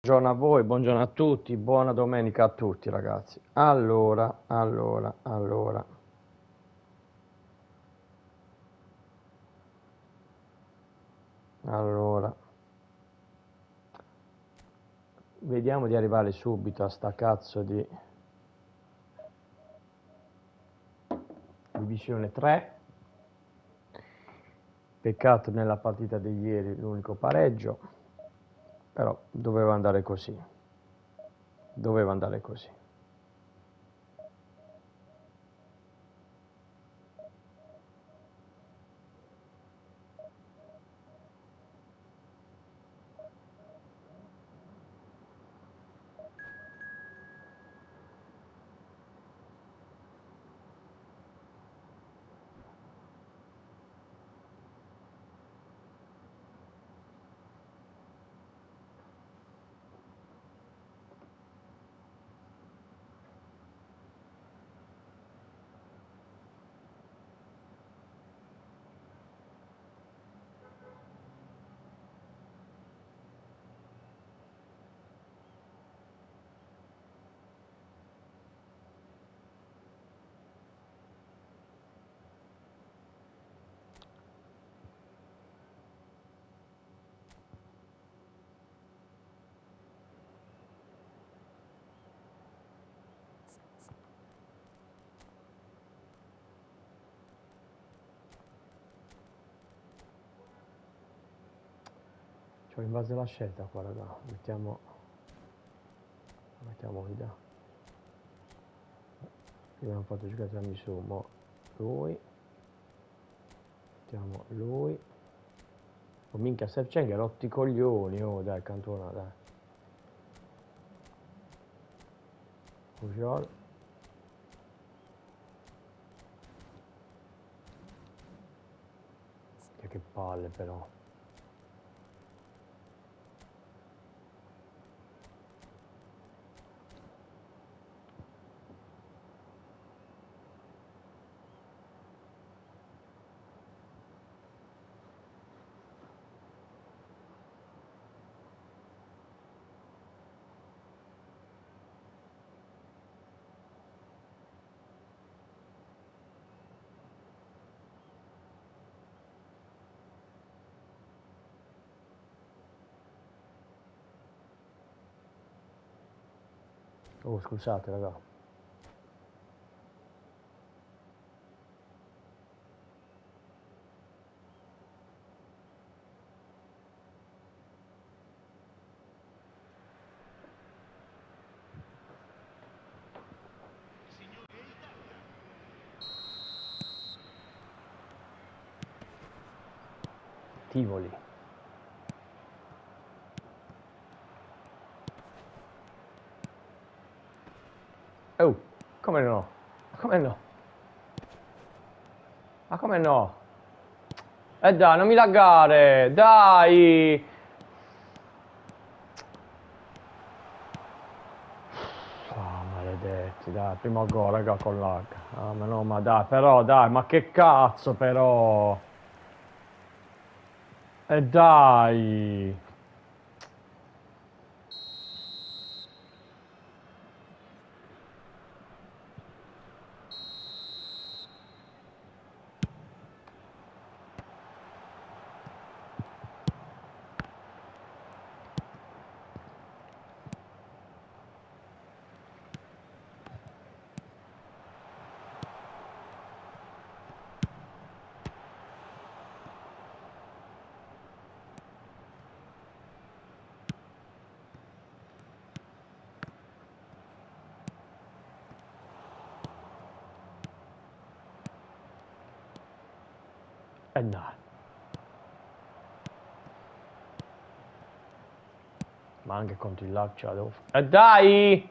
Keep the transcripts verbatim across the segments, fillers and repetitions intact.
Buongiorno a voi, buongiorno a tutti, buona domenica a tutti ragazzi. Allora, allora, allora. Allora. Vediamo di arrivare subito a sta cazzo di divisione tre. Peccato nella partita di ieri l'unico pareggio, però doveva andare così. Doveva andare così. Ci ho invaso la scelta qua raga. Mettiamo. Mettiamo Vida. Abbiamo fatto giocare su mo lui. Mettiamo lui. Oh minchia, Serceng, rotti i coglioni, oh dai, Cantona, dai. Pujol. Che palle però. Oh scusate raga. Tivoli. Oh, come no? Come no? Ma come no? Eh dai, non mi laggare, dai! Ah, maledetti, dai, primo gol, raga, con lag. Ah, ma no, ma dai, però, dai, ma che cazzo, però! E dai! E dai. Ma anche contro il lag ce la devo fare. E dai!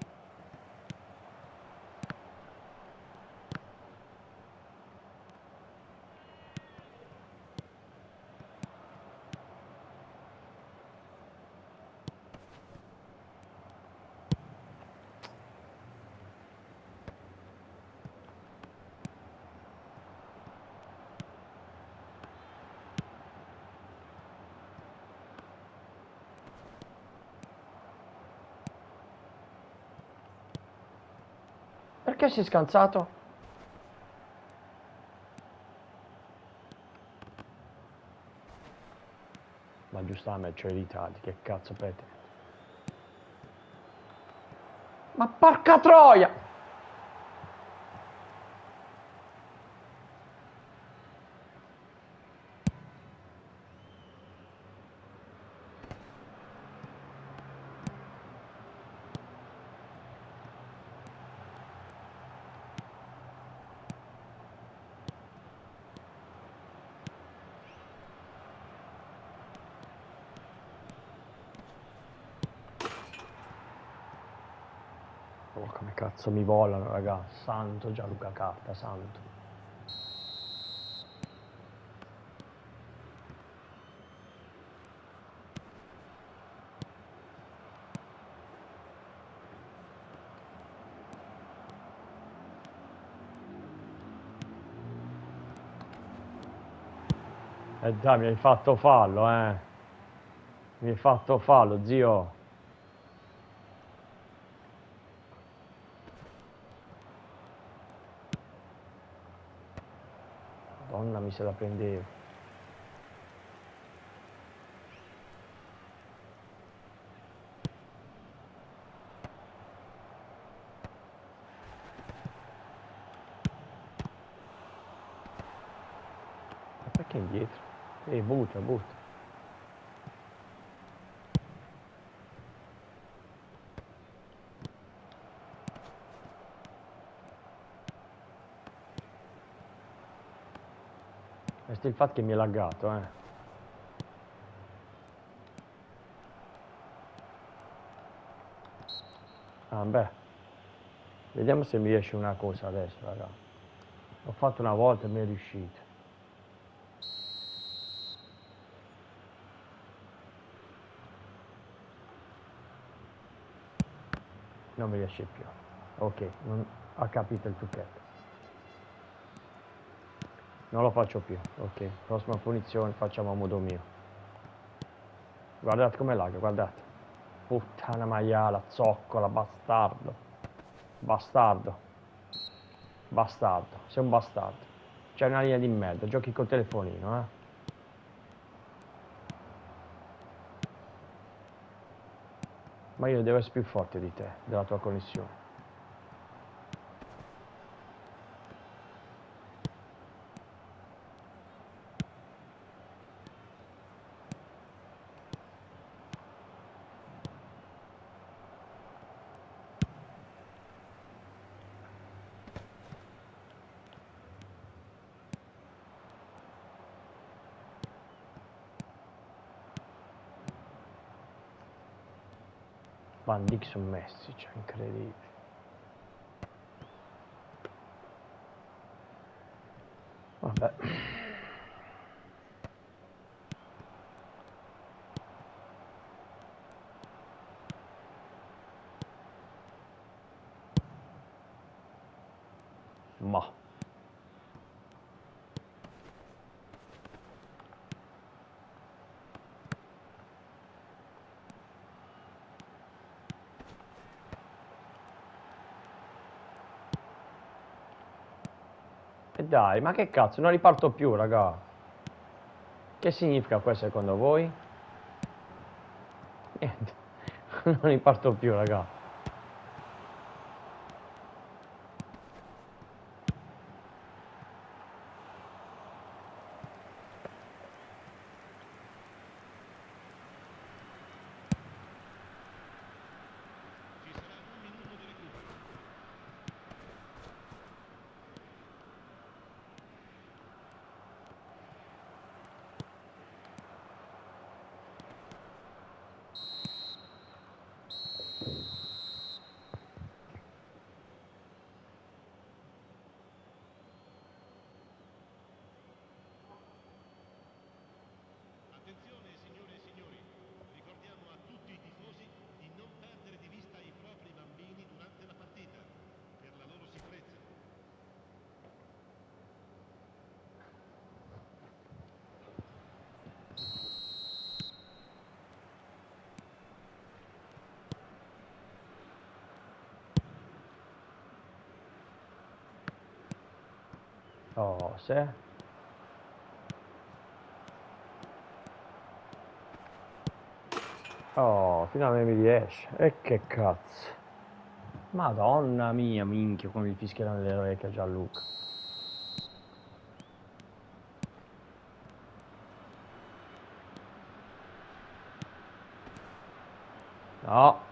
Perché si è scansato? Ma giustamente, c'ho i ritardi, che cazzo pretende? Ma porca troia! Oh, come cazzo mi volano, raga. Santo Gianluca Carta, santo. Eh dai, mi hai fatto fallo, eh. Mi hai fatto fallo, zio. Madonna, mi se la prendevo. Ma perché indietro? Eh, butta, butta. Questo è il fatto che mi è laggato, eh. Ah, beh. Vediamo se mi riesce una cosa adesso, raga. L'ho fatto una volta e mi è riuscito. Non mi riesce più. Ok, non... ha capito il trucchetto. Non lo faccio più. Ok, prossima punizione facciamo a modo mio. Guardate come laga, guardate. Puttana maiala, zoccola, bastardo. Bastardo. Bastardo, sei un bastardo. C'è una linea di merda, giochi col telefonino, eh. Ma io devo essere più forte di te, della tua connessione. Van Dixon Messi, cioè incredibile. Vabbè. Ma. E dai, ma che cazzo, non riparto più, raga. Che significa questo secondo voi? Niente. Non riparto più, raga. Oh, se. Oh, finalmente mi riesce. E che cazzo. Madonna mia, minchia, come mi fischieranno nelle orecchie a Gianluca. No.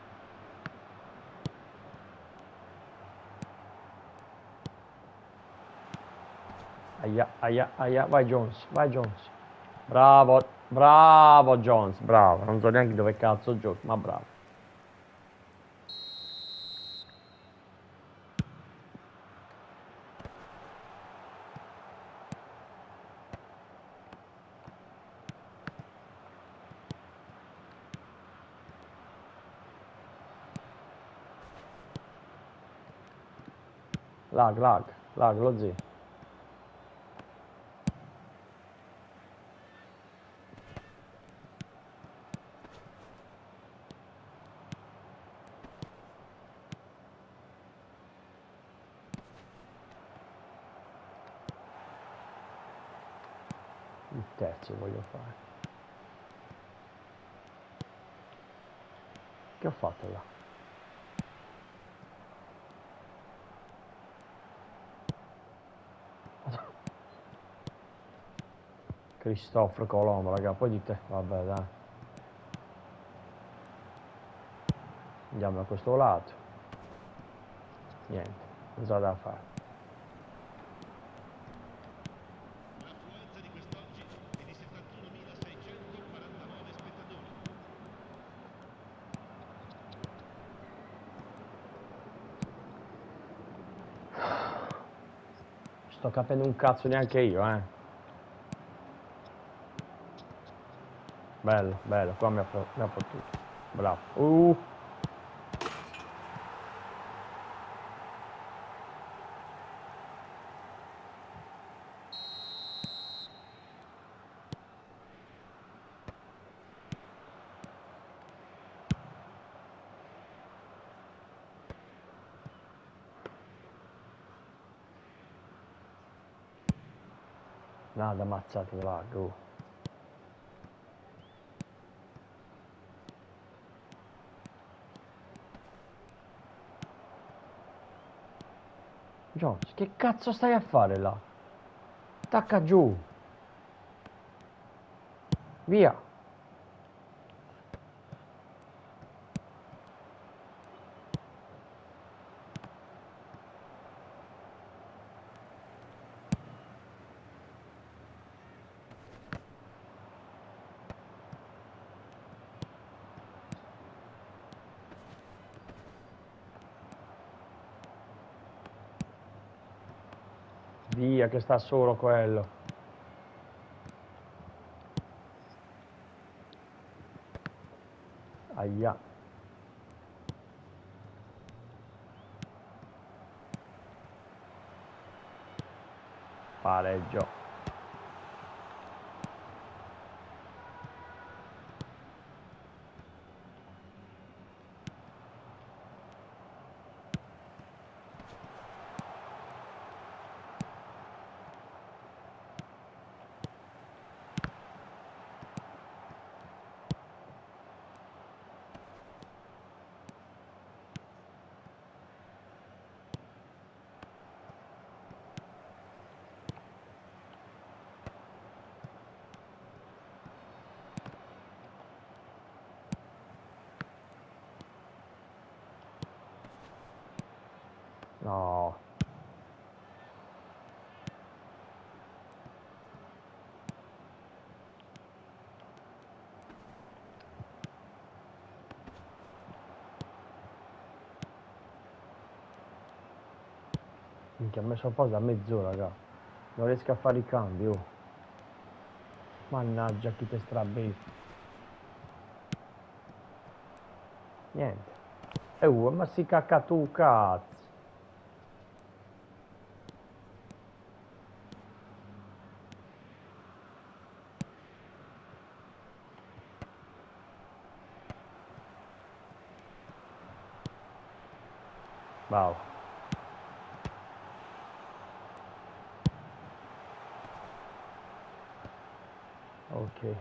Aia, aia, aia, vai Jones, vai Jones. Bravo, bravo Jones, bravo. Non so neanche dove cazzo giochi, ma bravo. Lag, lag, lag, lo zio. Il terzo voglio fare. Che ho fatto là? Cristoforo Colombo, raga, poi di te, vabbè dai. Andiamo da questo lato. Niente, non c'è da fare. L'affluenza di quest'oggi è di settantunomilaseicentoquarantanove spettatori. Sto capendo un cazzo neanche io, eh. Bello, bello, qua mi ha, mi ha fottuto. Bravo. Uh. Nada, ammazzate là, go. Jones, che cazzo stai a fare là? Tacca giù. Via. Via, che sta solo quello. Aia. Pareggio. No. Minchia, ho messo a pausa a mezz'ora, raga. Non riesco a fare i cambi, oh. Mannaggia, chi te strabbi. Niente. E uh, ma si cacca tu, cazzo. Bravo. Ok.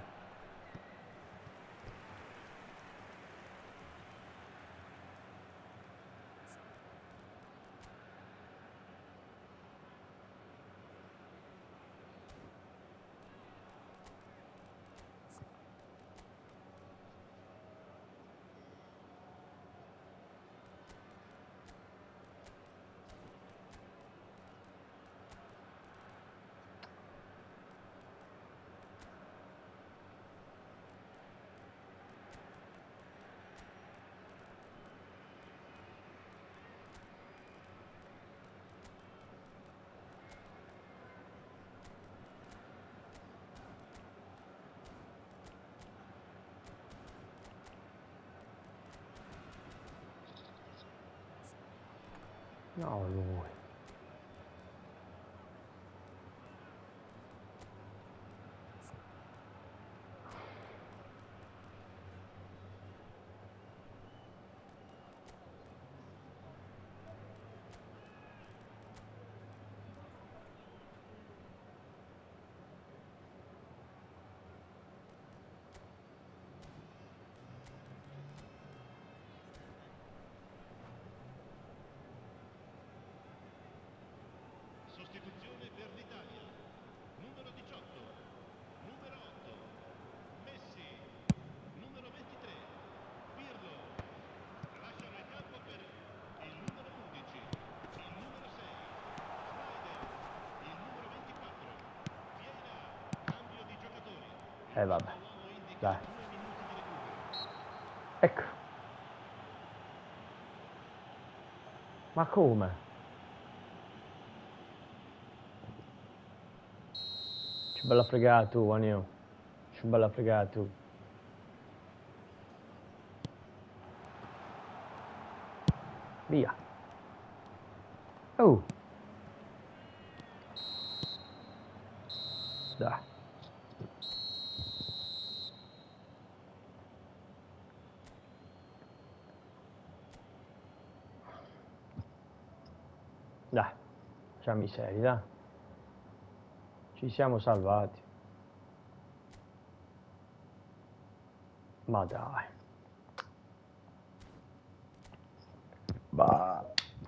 No, lui. Sostituzione per l'Italia. Numero diciotto, numero otto, Messi, numero ventitré, Pirlo. Lasciano il campo per il numero undici, il numero sei, Snyder, il numero ventiquattro, Vieira. Cambio di giocatori. Il Eh vabbè, uomo indica dai. due minuti di recupero. Ecco. Ma come? Ci bella fregata tu, Anio. Ci bella fregata tu. Via. Oh. Dai. Dai. Facciamo i seri, dai. Ci siamo salvati. Ma dai. Bah.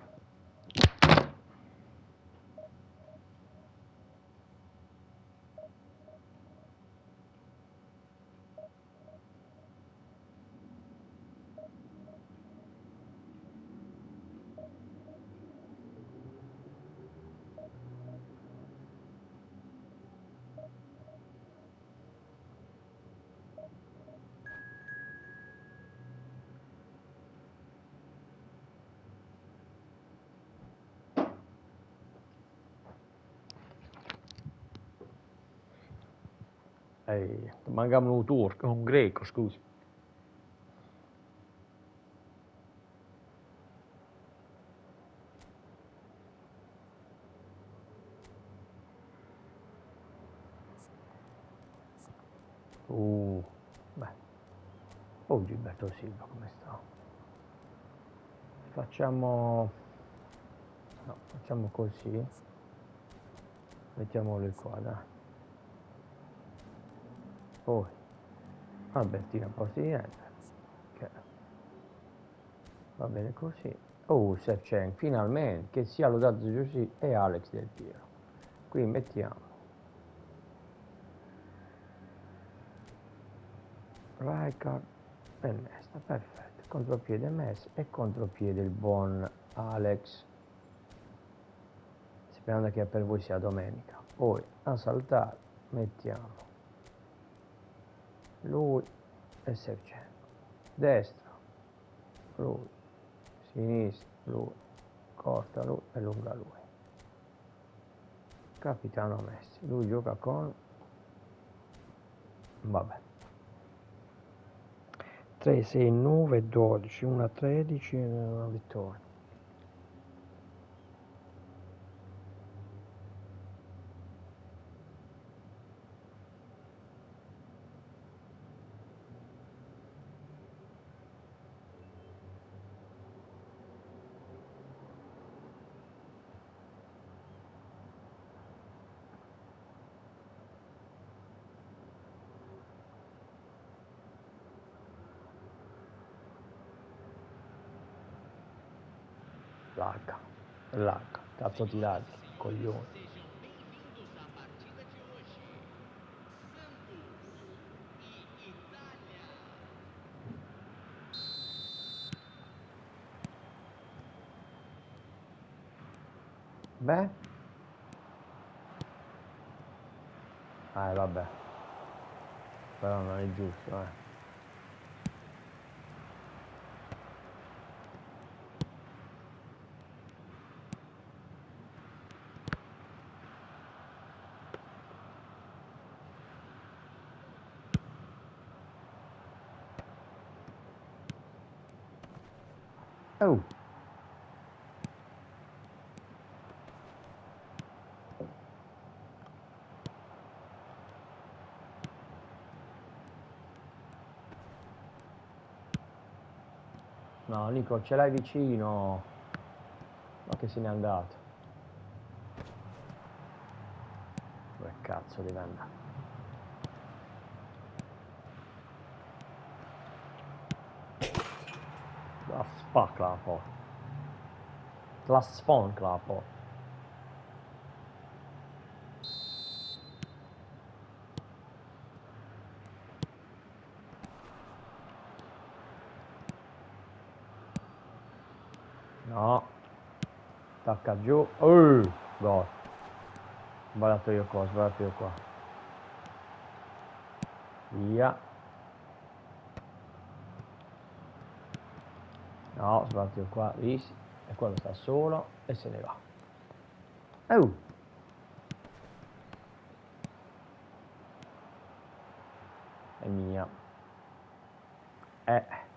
Ehi, mancava un turco, un greco, scusi. Uh, beh. Oh, Gilberto Silva, come sta? Facciamo... No, facciamo così. Mettiamolo qua, dai. Poi, Albertina Portinetta. Che va bene così. Oh, Shevchenko, finalmente, che sia lodato Gesù e Alex Del Piero. Qui mettiamo Rijkaard e Nesta, perfetto. Contropiede Messi e contropiede il buon Alex. Sperando che per voi sia domenica. Poi a saltare mettiamo lui e Shevchenko. Destra, lui. Sinistra, lui. Corta lui e lunga lui. Capitano Messi. Lui gioca con... Vabbè. tre, sei, nove, dodici, uno, tredici e una vittoria. Lagga, lagga, cazzo ti laghi, coglione. Sejam bem-vindos à partida de hoje. Santos e Itália. Beh. Ah, vabbè. Però non è giusto, eh. Oh. No, Nico, ce l'hai vicino. Ma che se n'è andato. Dove cazzo deve andare? La spacca la porta. La sfonca la porta. No. Tacca giù. Uh, gol. Sbagliato io qua, sbagliato io qua. Via. No, sbagliato io qua. Lì. E quello sta solo e se ne va. Oh. È mia. Eh.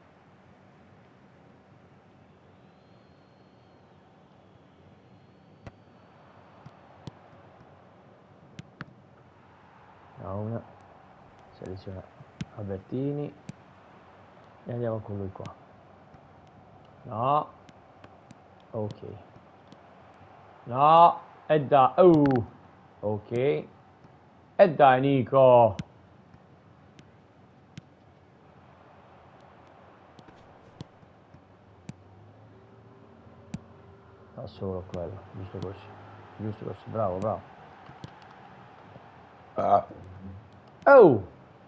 No, una. Seleziona Albertini. E andiamo con lui qua. No. Ok. No. E dai. Uh. Ok. E dai, Nico. Da solo quello. Giusto così. Giusto così. Bravo, bravo. Ah. Oh.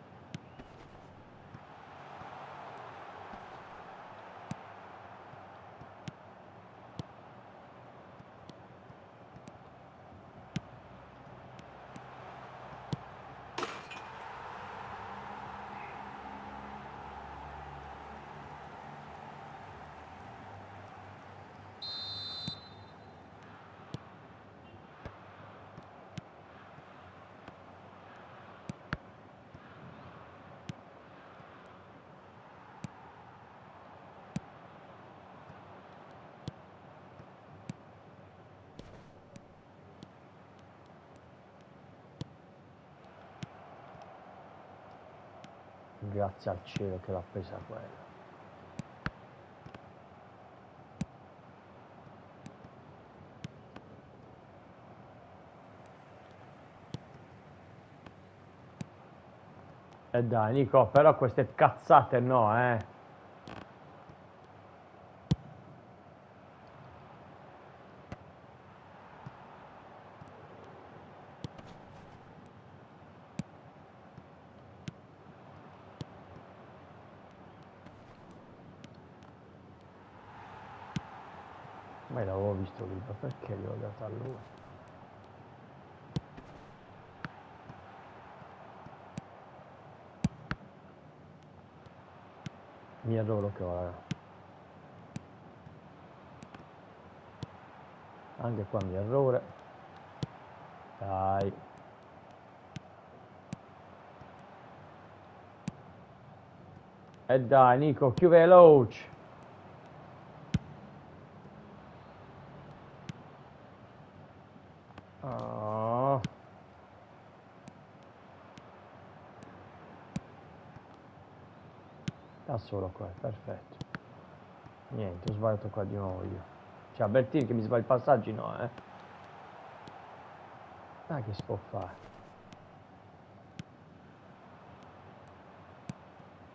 Grazie al cielo che l'ha presa quella. E dai, Nico, però queste cazzate no, eh. Ma l'avevo visto lì, ma perché gli ho dato a lui? Mi adoro che ora. Anche qua mi errore. Dai. E dai, Nico, più veloce. Oh. Da solo qua, perfetto. Niente, ho sbagliato qua di nuovo io. Cioè, Bertini che mi sbaglia i passaggi, no, eh. Dai, che si può fare?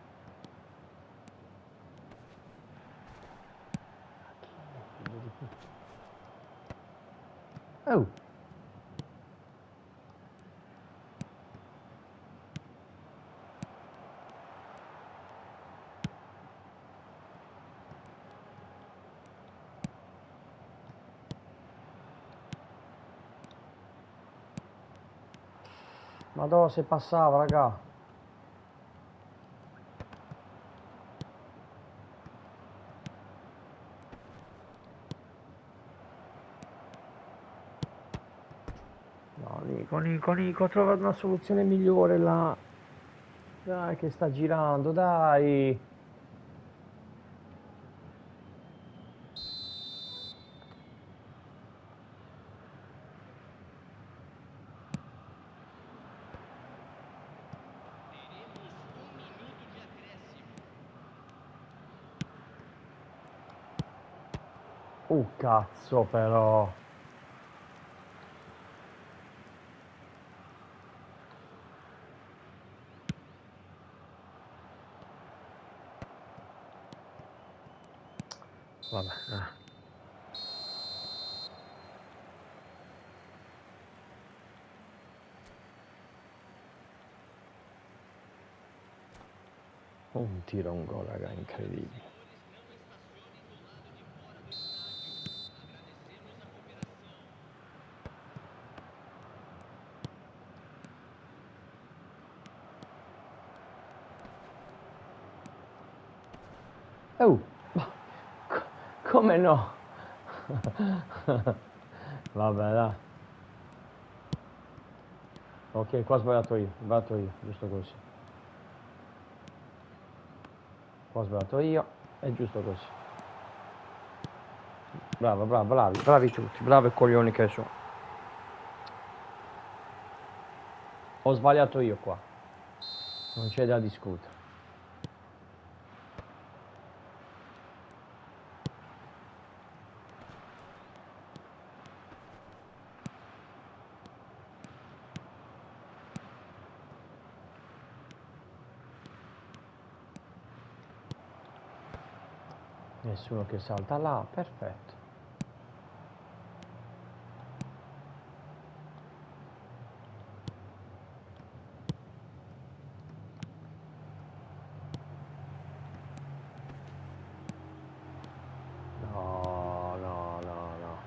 Figlio di puttana. Oh. Madonna, se passava, raga. No, Nico, Nico, Nico, ho trovato una soluzione migliore là. Dai, che sta girando, dai. Uh, cazzo, però. Vabbè, eh. Un tiro, un gol, raga, incredibile. Oh, ma co- come no? Vabbè, dai. Ok, qua ho sbagliato io, ho sbagliato io, giusto così. Qua ho sbagliato io, è giusto così. Bravo, bravo, bravi, bravi tutti, bravi coglioni che sono. Ho sbagliato io qua, non c'è da discutere. Nessuno che salta là, perfetto. No, no, no, no.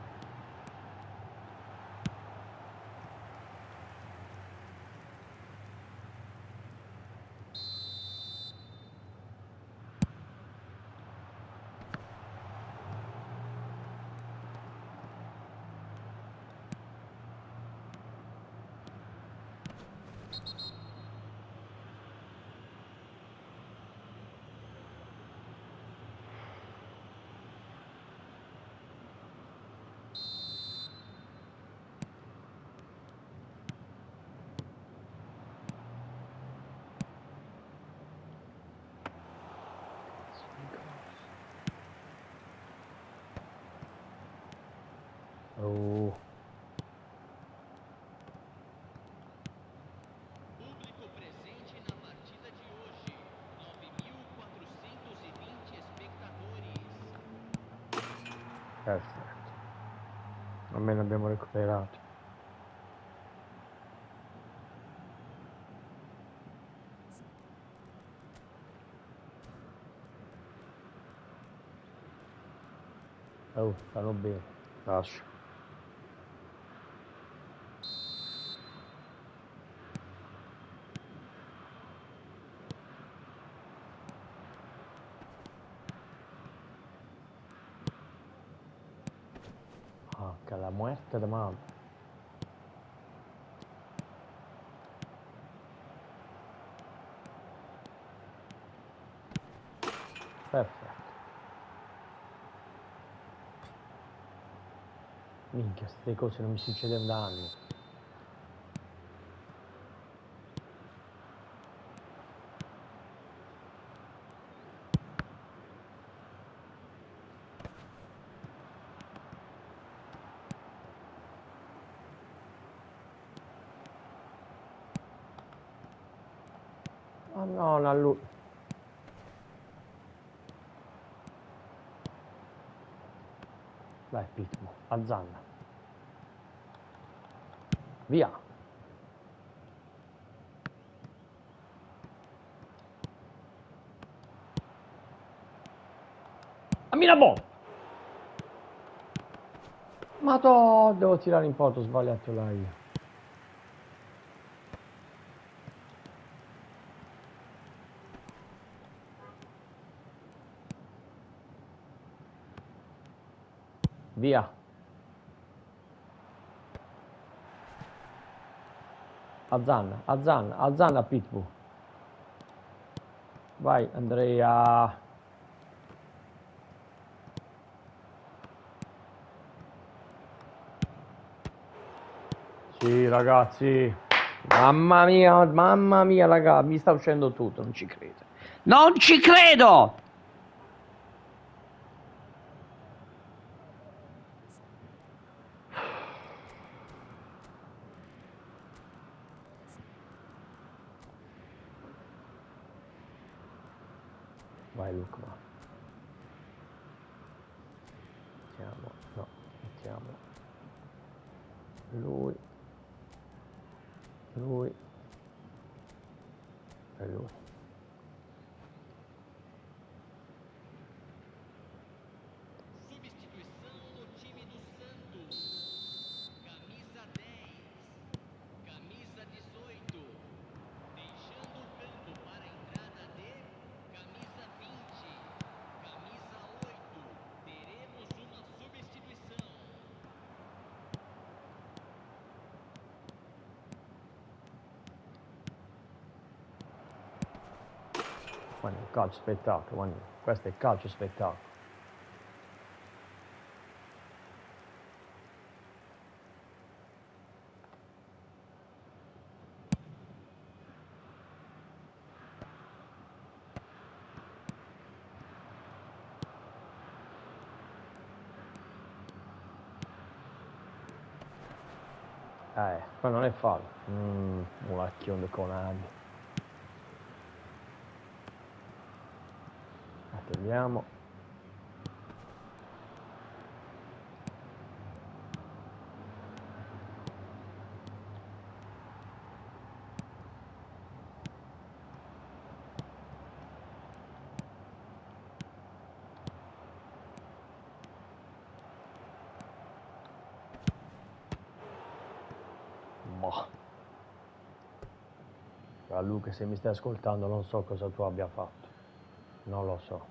Oh. Público presente na partida de hoje, nove mil quatrocentos e vinte espectadores. Perfetto. Almeno abbiamo recuperato. Oh, stanno bene. Lascio. Ah, che la muerte de mano. Perfetto. Minchia, queste cose non mi succedono da anni. Oh no, non a lui. Dai, Pitbull, a zanna. Via. Amminabò! Ma to, devo tirare in porto, ho sbagliato là io. Via. A Zanna, a Zanna, a Zanna Pitbull. Vai Andrea. Sì ragazzi. Mamma mia, mamma mia raga, mi sta uscendo tutto, non ci credo. Non ci credo! Vai Luca, va. Mettiamo, no, mettiamo. Lui. Lui. E lui. Substituição no time do Santos. Camisa dez. Camisa dezoito. Deixando o campo para a entrada de camisa vinte. Camisa oito. Teremos uma substituição. Guarda, il calcio spettacolo, guarda. Questo è il calcio spettacolo. Eh, ma non è fallo. Mm, un lacchione con Adi. Attendiamo. Boh. A Luca, se mi stai ascoltando, non so cosa tu abbia fatto. Non lo so.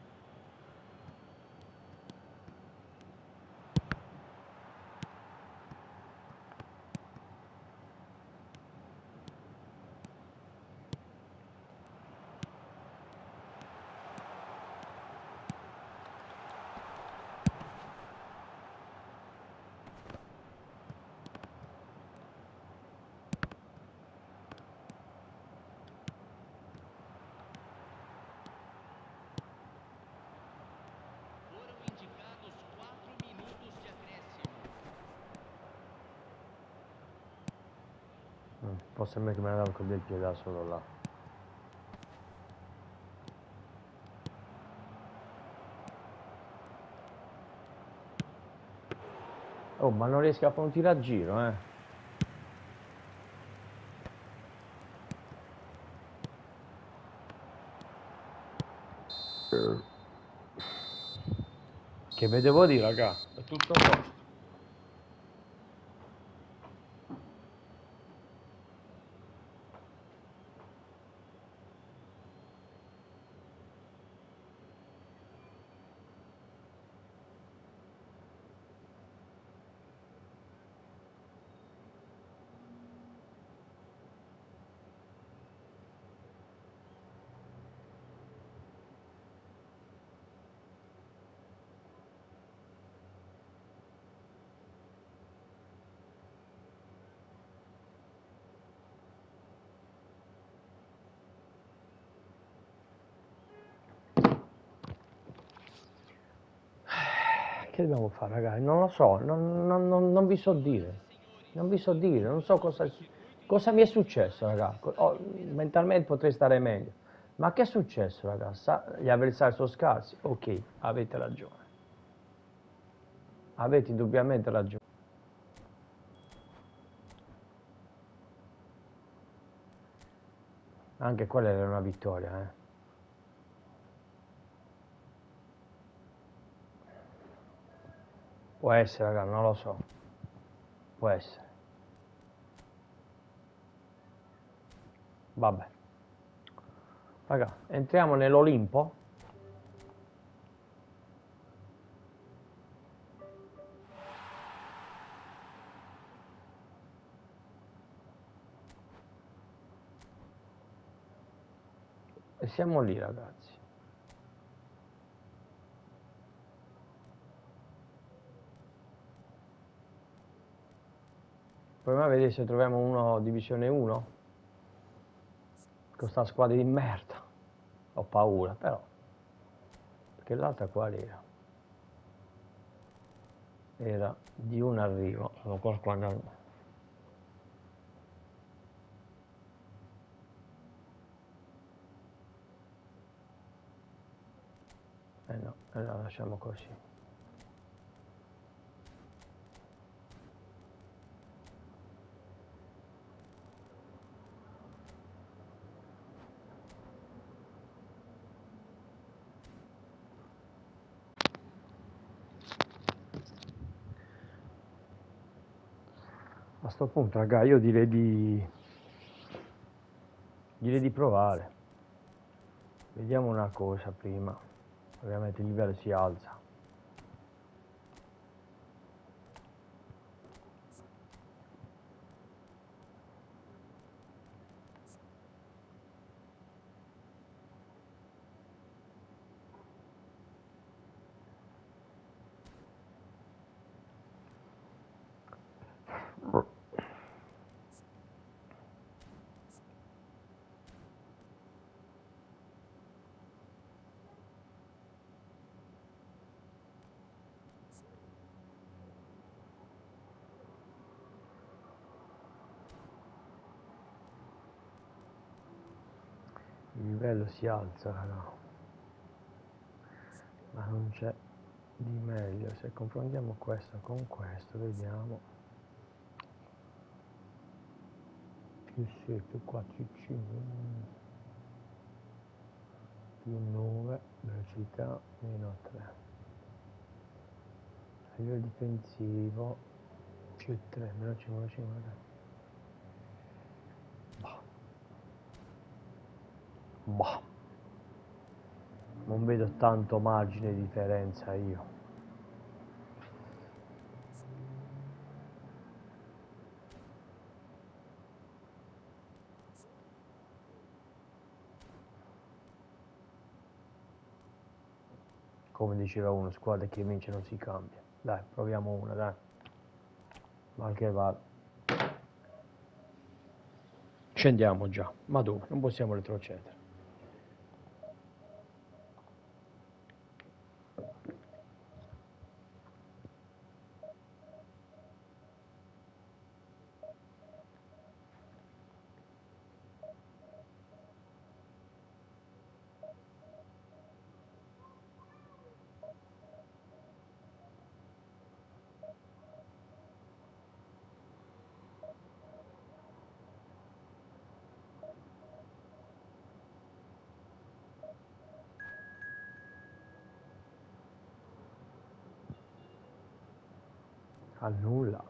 Foram indicados quatro minutos de acréscimo. Mm, può sembrare che me ne davo con del piede da solo là. Oh, ma non riesco a fare un tiro a giro, eh. Che vedevo dire, raga, è tutto a posto. Che dobbiamo fare, ragazzi? Non lo so, non, non- non- non vi so dire. Non vi so dire, non so cosa, cosa mi è successo, ragazzi. Oh, mentalmente potrei stare meglio. Ma che è successo, ragazzi? Gli avversari sono scarsi? Ok, avete ragione. Avete indubbiamente ragione. Anche quella era una vittoria, eh. Può essere, raga, non lo so. Può essere. Vabbè. Raga, entriamo nell'Olimpo. E siamo lì, ragazzi. Proviamo a vedere se troviamo uno divisione uno. Con sta squadra di merda. Ho paura, però. Perché l'altra qual era? Era di un arrivo. Sono qua quando... Eh no, allora lasciamo così. A sto punto, raga, io direi di... direi di provare. Vediamo una cosa prima. Ovviamente il livello si alza. Il livello si alza, raga. Ma non c'è di meglio. Se confrontiamo questo con questo, vediamo. Più sei, più quattro, più cinque, più nove, velocità, meno tre. A livello difensivo, più tre, meno cinque, cinque. Bah. Bah. Non vedo tanto margine di differenza io. Come diceva uno, squadra che vince non si cambia. Dai, proviamo una, dai. Mal che vada. Scendiamo già. Ma dove? Non possiamo retrocedere. A nulla.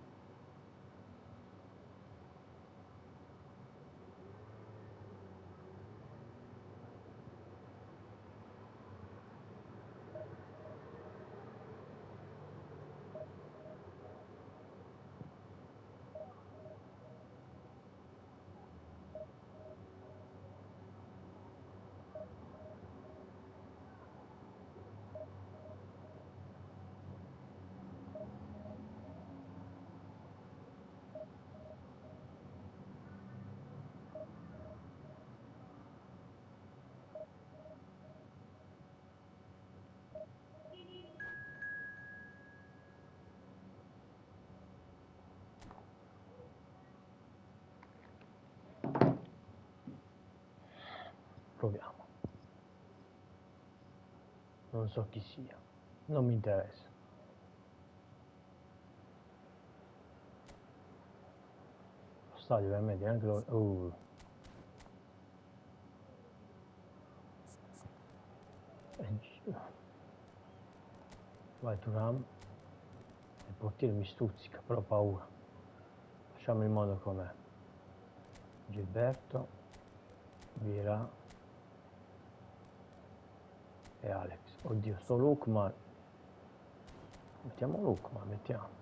Proviamo. Non so chi sia. Non mi interessa. Lo stadio veramente anche lo... Uh. Vai Thuram. Il portiere mi stuzzica, però ho paura. Facciamo il modo com'è. Gilberto, Vira e Alex. Oddio, sto Lukman. Mettiamo Lukman, mettiamo.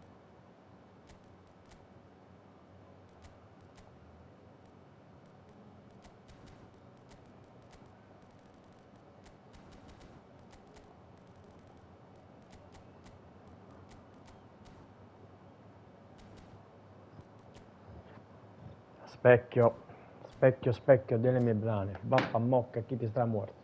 Specchio, specchio, specchio delle mie brane. Vaffa mocca, chi ti sta morto?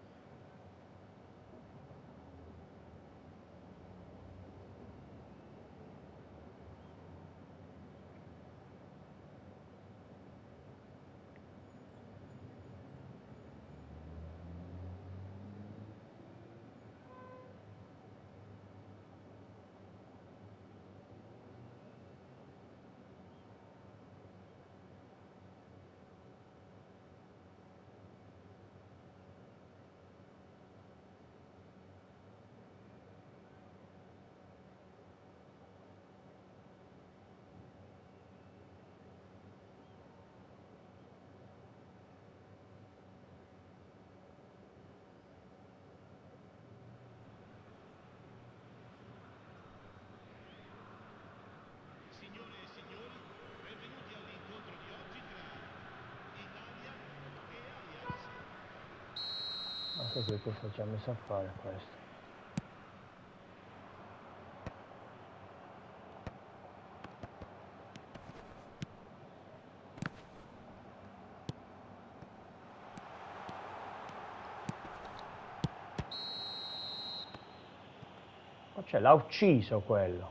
Signore e signori, benvenuti all'incontro di oggi tra Italia e Ajax. Non so che cosa ci ha messo a fare questo. Ma cioè, l'ha ucciso quello.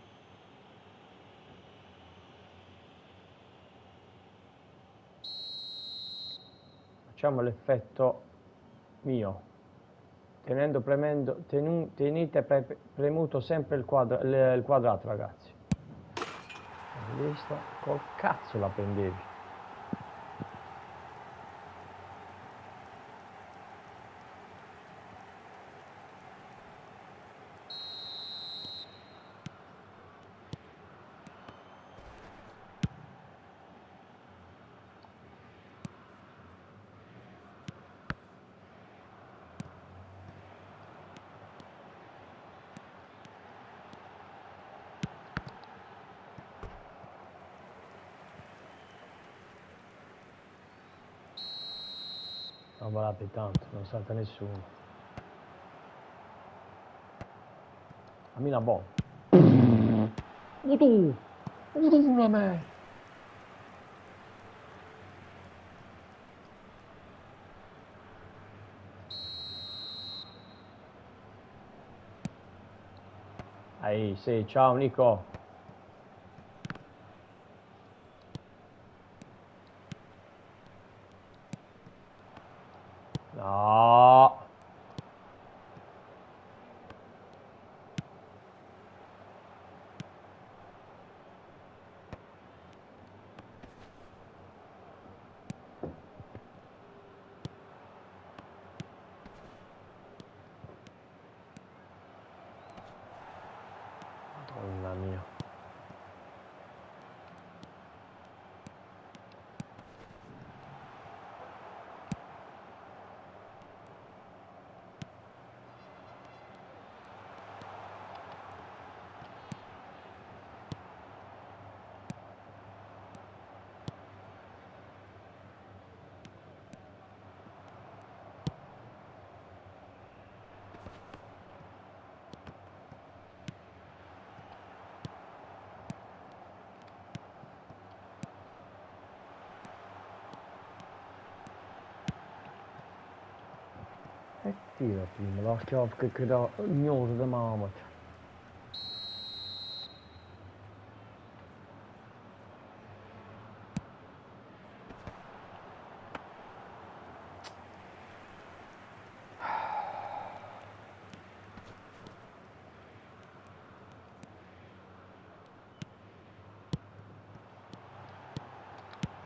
Facciamo l'effetto mio. Tenendo, premendo, tenu, tenete pre, premuto sempre il, quadra, il, il quadrato, ragazzi. Hai visto? Col cazzo la prendevi. Non volate tanto, non salta nessuno. Dammi la bolla. Udu! Udu a me! Ehi, sì, ciao Nico. No. Madonna mia. E tira prima, la schiaffo che crea ignoto da mamma.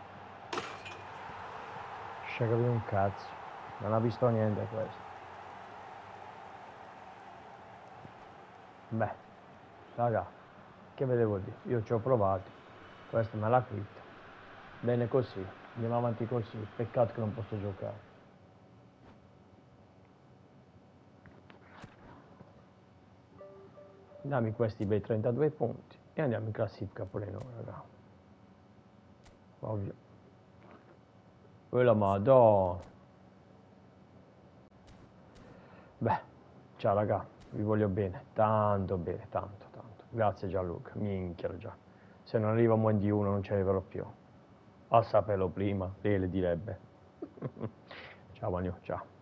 Scega di un cazzo, non ha visto niente questo. Beh, raga, che ve devo dire? Io ci ho provato, questo me l'ha quitta. Bene così, andiamo avanti così, peccato che non posso giocare. Dammi questi bei trentadue punti e andiamo in classifica pure noi, raga. Ovvio. Quella madonna. Beh, ciao raga, vi voglio bene, tanto bene, tanto, tanto. Grazie Gianluca, minchia già. Se non arriva a un di uno non ci arriverò più. A saperlo prima, lei le direbbe. Ciao Manu, ciao.